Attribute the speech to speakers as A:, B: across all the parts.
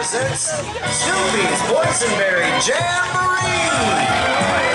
A: presents Snoopy's Boysenberry Jamboree!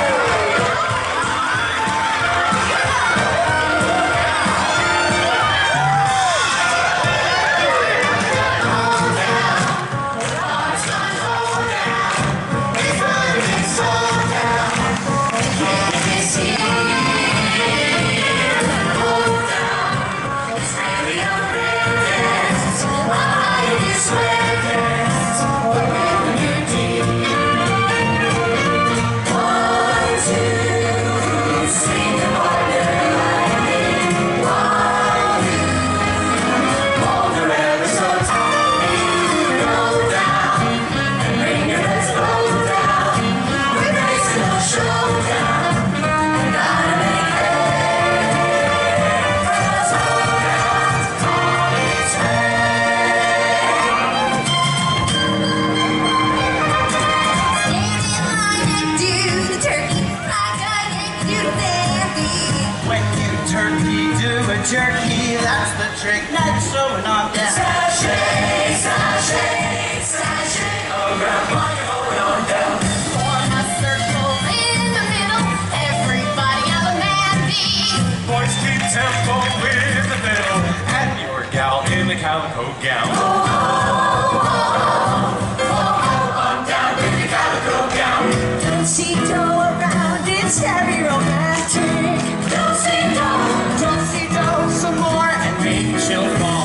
B: Jerky, that's the trick. Next, showing off that. Sashay, sashay, sashay. Around, going on down.
C: Form a circle in the middle. Everybody have a mandy.
D: Boys keep tempo with the fiddle. And your gal in the calico gown.
C: Oh, oh, oh, oh, oh, oh,
D: I'm down in the calico gown.
C: don't see dough around. It's very romantic. Don't see dough.
B: Don't see dough some more and maybe she'll fall.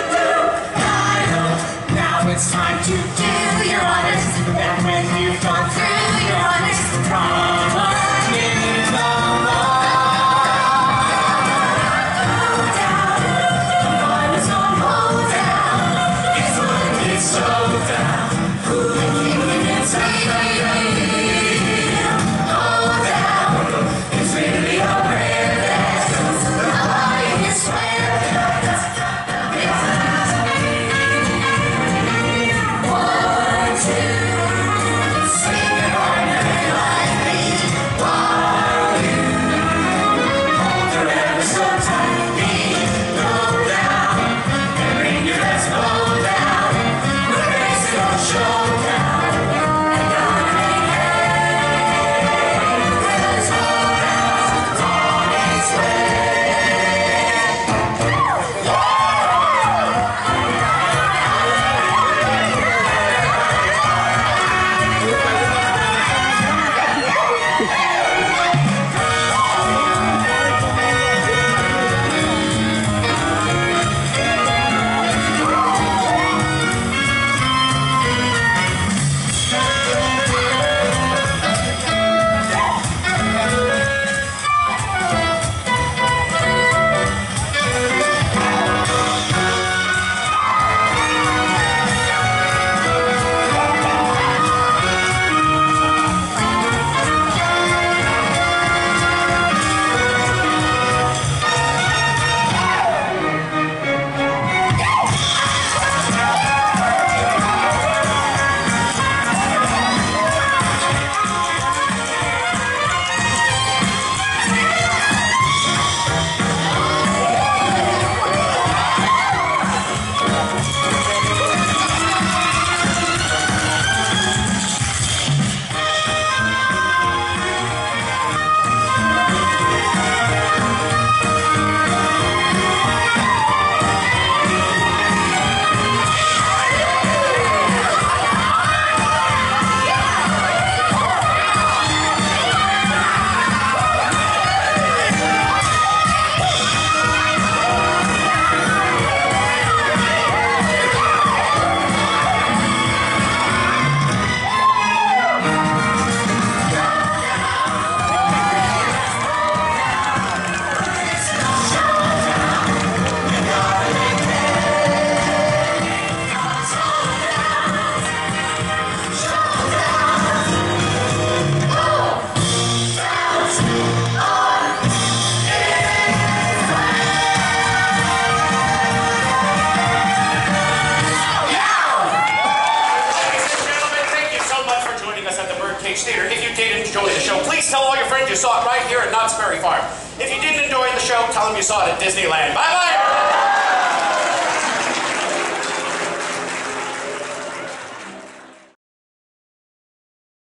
C: Now it's time to do your honors. And when you've gone through your honors, promise me no more. Go down, the fun is gonna hold down. It's gonna be so down. Who can see? Hold down. It's really a rare that I swear.
D: Theater. If you did enjoy the show, please tell all your friends you saw it right here at Knott's Berry Farm. If you didn't enjoy the show, tell them you saw it at Disneyland. Bye-bye!